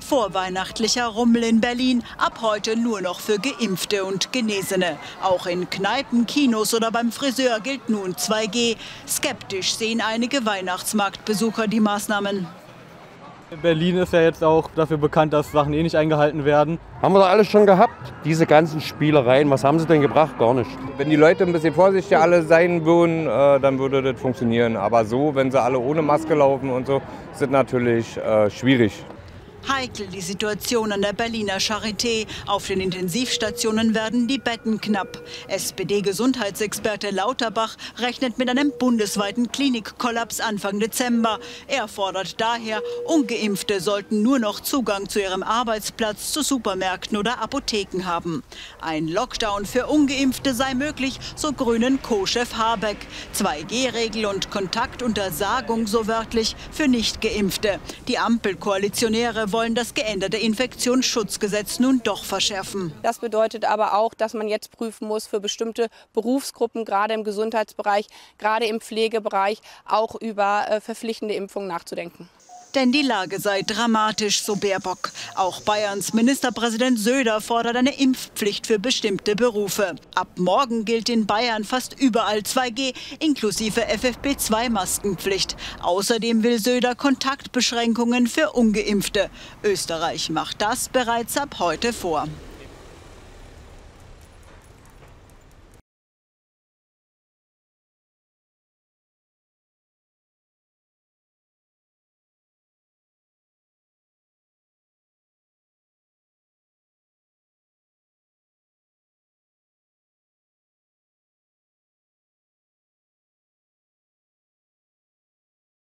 Vorweihnachtlicher Rummel in Berlin, ab heute nur noch für Geimpfte und Genesene. Auch in Kneipen, Kinos oder beim Friseur gilt nun 2G. Skeptisch sehen einige Weihnachtsmarktbesucher die Maßnahmen. Berlin ist ja jetzt auch dafür bekannt, dass Sachen nicht eingehalten werden. Haben wir da alles schon gehabt? Diese ganzen Spielereien, was haben sie denn gebracht? Gar nicht. Wenn die Leute ein bisschen vorsichtiger alle sein würden, dann würde das funktionieren. Aber so, wenn sie alle ohne Maske laufen und so, ist das natürlich schwierig. Heikel die Situation an der Berliner Charité. Auf den Intensivstationen werden die Betten knapp. SPD-Gesundheitsexperte Lauterbach rechnet mit einem bundesweiten Klinikkollaps Anfang Dezember. Er fordert daher, Ungeimpfte sollten nur noch Zugang zu ihrem Arbeitsplatz, zu Supermärkten oder Apotheken haben. Ein Lockdown für Ungeimpfte sei möglich, so Grünen Co-Chef Habeck. 2G-Regel und Kontaktuntersagung, so wörtlich, für Nicht-Geimpfte. Die Ampelkoalitionäre wollen das geänderte Infektionsschutzgesetz nun doch verschärfen. Das bedeutet aber auch, dass man jetzt prüfen muss, für bestimmte Berufsgruppen, gerade im Gesundheitsbereich, gerade im Pflegebereich, auch über verpflichtende Impfungen nachzudenken. Denn die Lage sei dramatisch, so Baerbock. Auch Bayerns Ministerpräsident Söder fordert eine Impfpflicht für bestimmte Berufe. Ab morgen gilt in Bayern fast überall 2G, inklusive FFP2-Maskenpflicht. Außerdem will Söder Kontaktbeschränkungen für Ungeimpfte. Österreich macht das bereits ab heute vor.